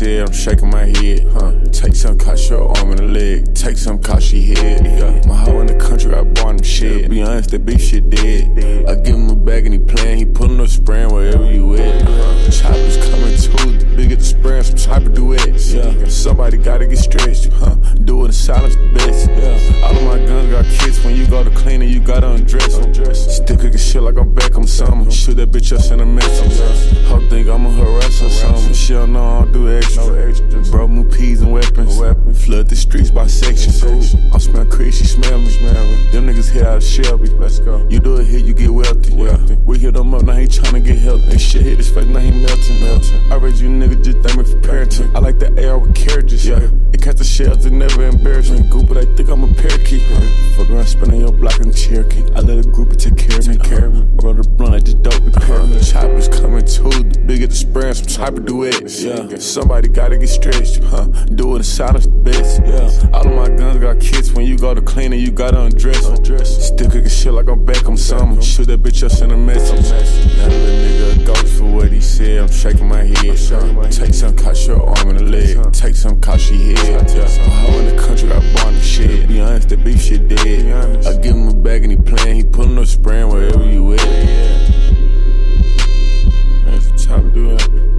said, I'm shaking my head. Take some, cause your arm and a leg. Take some, cause she hit. My hoe in the country, I bought him shit. Be honest, that beef shit dead. I give him a bag and he playin', he pullin' up spraying wherever you at. Choppers coming too, the bigger the spray, some Choppa Duets. Somebody gotta get stretched, do it in silence the best. All of my guns got kicks, when you go to clean it, you gotta undress. Still cooking shit like I'm back, I'm summer. Shoot that bitch up, send a message. Hoe think I'm a harasser or something. She don't know I don't do extra. Bro, move peas and weapons. Flood the streets by section. I smell Chris, she smell me. Them niggas hit out of Shelby. Let's go. You do it here, you get wealthy. We hit them up, now he tryna get healthy. Ain't shit hit his face, now he melting. I read you niggas, just thank me for parenting. I like the AR with carriages. It catch the shells, it never embarrass me. Goop, but I think I'm a parakeet. Fuck around, spinning your block in Cherokee. I let a group take care of me. I roll the blunt, I just dope repair me. Choppers coming too, the bigger the spray, some Choppa Duets. Somebody gotta get stretched, do it in silence the best. All of my guns got kits, when you go to clean it, you gotta undress. Still cooking shit like I'm back, I'm summer. Shoot that bitch up, send a message. Now the nigga a ghost for what he said, I'm shaking my head. Take some, cause your arm and a leg. Take some, cause she hit. My hoe in the country, I bought him shit. Be honest, that beef shit dead. I give him a bag and he playin', he pullin' up spraying wherever you at. That's a Choppa Duet.